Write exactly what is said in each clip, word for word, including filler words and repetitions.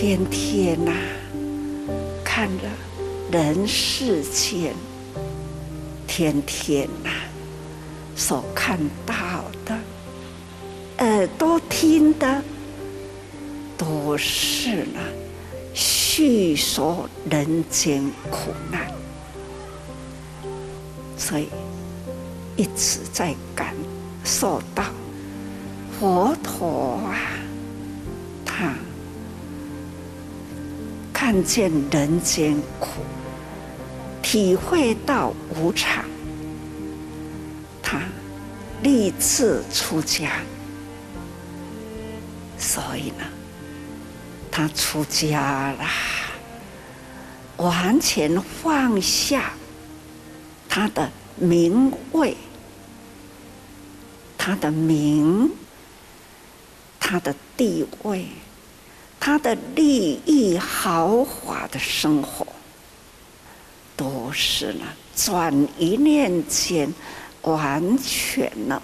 天天呐、啊，看了人世间，天天呐、啊，所看到的，耳朵听的，都是呢叙说人间苦难，所以一直在感受到佛陀啊，他看见人间苦，体会到无常，他立志出家。所以呢，他出家了，完全放下他的名位、他的名、他的地位、他的利益豪华的生活，都是呢转一念间完全呢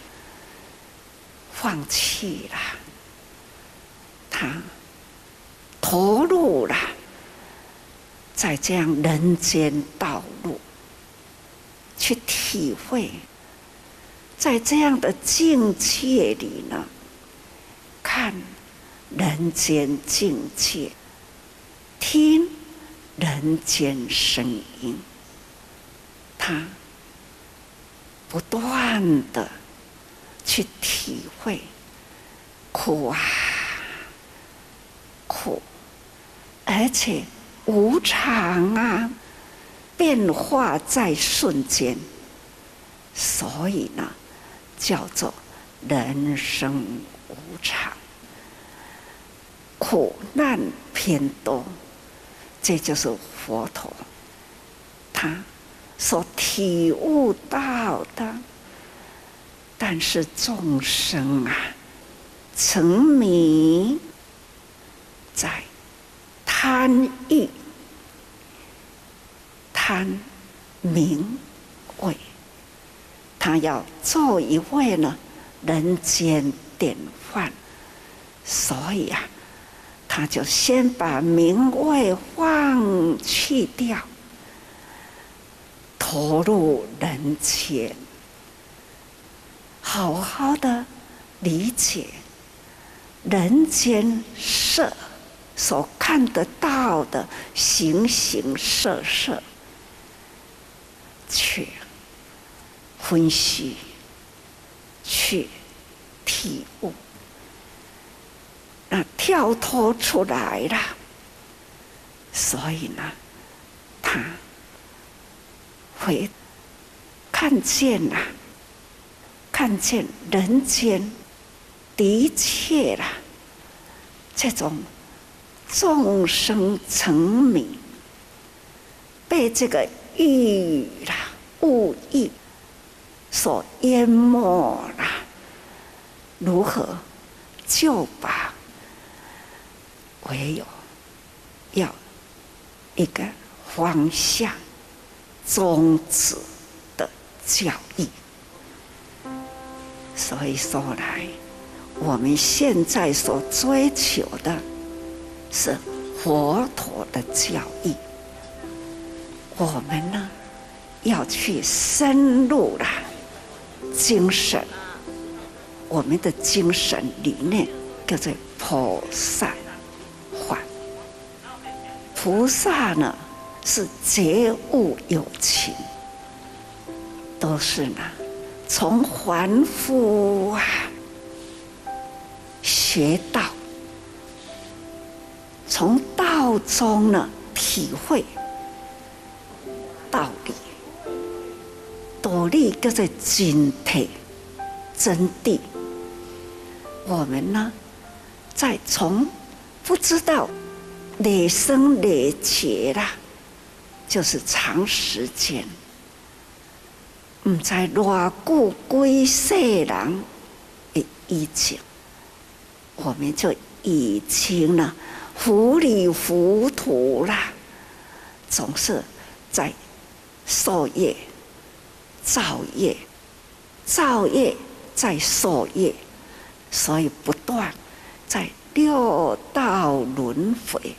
放弃了。他投入了在这样人间道路，去体会，在这样的境界里呢，看人间境界，听人间声音，他不断的去体会苦啊苦，而且无常啊，变化在瞬间，所以呢，叫做人生无常，苦难偏多，这就是佛陀他所体悟到的。但是众生啊，沉迷在贪欲、贪名位，他要做一位呢人间典范，所以啊，他就先把名位放弃掉，投入人间，好好的理解人间色所看得到的形形色色，去分析，去体悟，那跳脱出来了。所以呢，他会看见呐、啊，看见人间的确啦，这种众生沉迷，被这个欲啦、物欲所淹没啦，如何救拔？唯有要一个方向、宗旨的教义。所以说来，我们现在所追求的是佛陀的教义。我们呢，要去深入啦精神，我们的精神理念叫做菩萨观。菩萨呢是觉悟有情，都是呢从凡夫啊学道，从道中呢体会道理，道理叫做真谛真谛。我们呢，在从不知道累生累劫啦，就是长时间，唔知偌久几世人的以前，我们就已经呢糊里糊涂啦，总是在受业、造业、造业在受业，所以不断在六道轮回，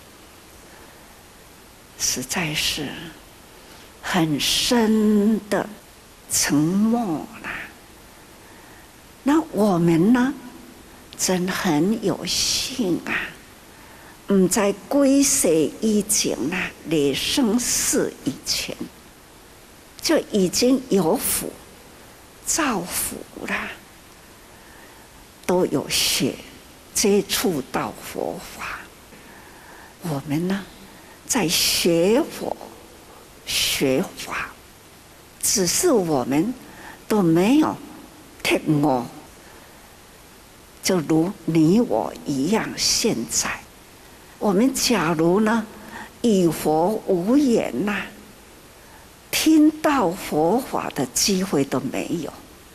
实在是很深的沉默啦。那我们呢，真很有幸啊！唔在归世以前啦，来生世以前，就已经有福造福啦，都有学接触到佛法。我们呢，在学佛学法，只是我们都没有听我，就如你我一样。现在我们假如呢，与佛无缘呐、啊，听到佛法的机会都没有。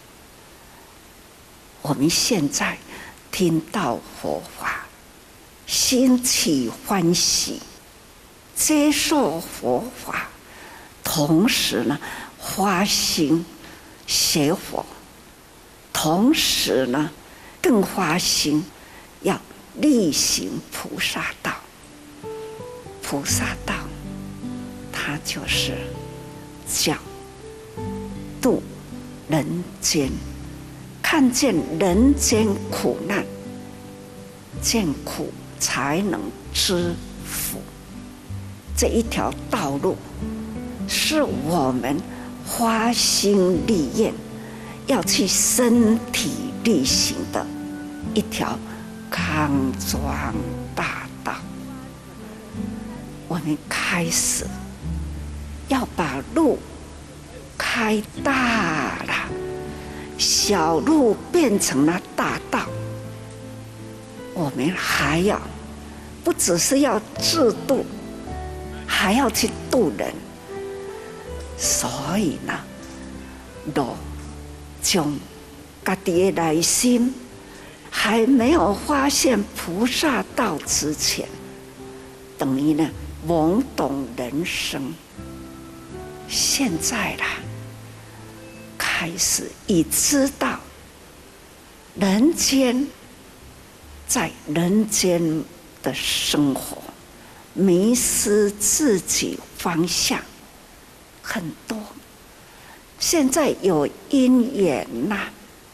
我们现在听到佛法，心起欢喜，接受佛法，同时呢，发心学佛，同时呢，更发心要力行菩萨道。菩萨道，它就是讲度人间，看见人间苦难，见苦才能知福。这一条道路，是我们发心立愿要去身体力行的一条康庄大道。我们开始要把路开大了，小路变成了大道。我们还要不只是要自度，还要去度人。所以呢，若将家己的内心还没有发现菩萨道之前，等于呢懵懂人生。现在啦，开始已知道人间，在人间的生活，迷失自己方向很多。现在有因缘呐、啊，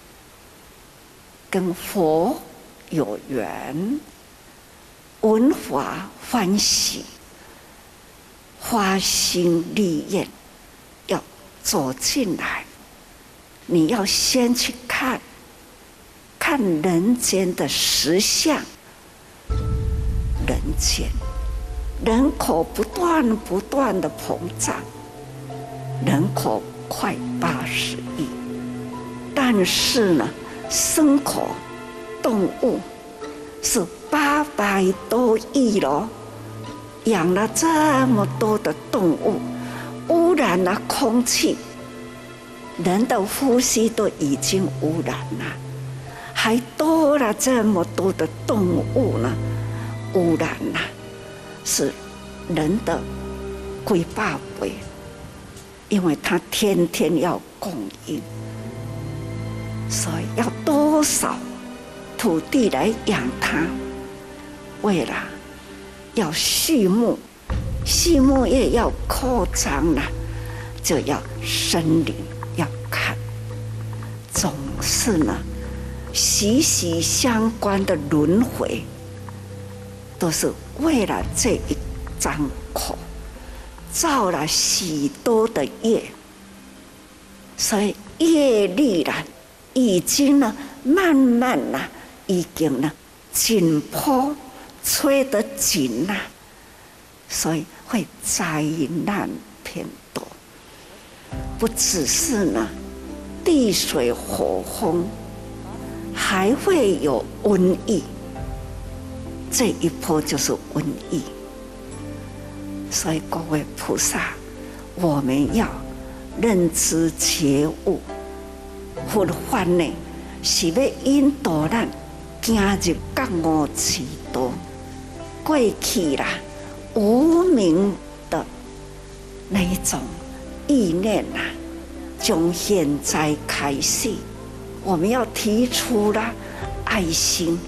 跟佛有缘，闻法欢喜，发心立愿，要走进来。你要先去看，看人间的实相。人间人口不断不断的膨胀，人口快八十亿，但是呢，牲口动物是八百多亿咯，养了这么多的动物，污染了空气，人的呼吸都已经污染了，还多了这么多的动物呢，污染了，是人的几百倍，因为他天天要供应，所以要多少土地来养它。为了要畜牧，畜牧业要扩张了，就要森林要砍，总是呢息息相关的轮回，都是为了这一张口造了许多的业，所以业力呢已经呢慢慢呢已经呢紧迫催得紧了，所以会灾难偏多。不只是呢地水火风，还会有瘟疫。这一波就是瘟疫。所以各位菩萨，我们要认知觉悟，佛法呢是要引导咱行入觉悟之道。过去啦，无明的那一种意念啊，从现在开始，我们要提出了爱心，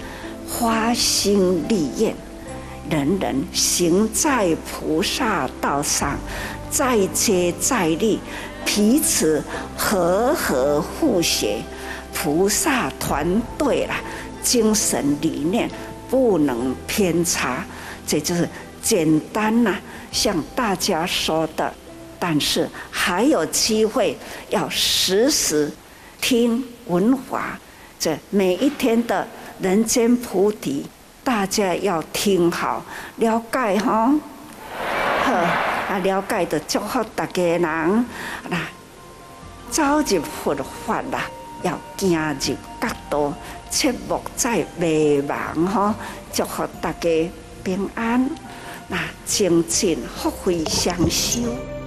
发心立愿，人人行在菩萨道上，再接再厉，彼此和和互协。菩萨团队啦，精神理念不能偏差，这就是简单呐、啊，向大家说的。但是还有机会要时时听闻法，这每一天的人间菩提，大家要听好了解哈。好啊，了解的祝福大家人啦，走入佛法啦，要行入觉道，切莫再迷茫哈。祝福大家平安，那精进福慧双修。